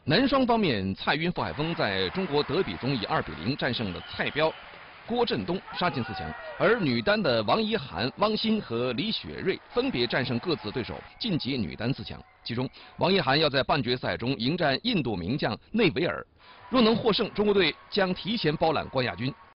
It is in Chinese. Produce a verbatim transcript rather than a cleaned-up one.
男双方面，蔡赟、傅海峰在中国德比中以二比零战胜了蔡彪、郭振东，杀进四强。而女单的王怡涵、汪欣和李雪芮分别战胜各自对手，晋级女单四强。其中，王怡涵要在半决赛中迎战印度名将内维尔，若能获胜，中国队将提前包揽冠亚军。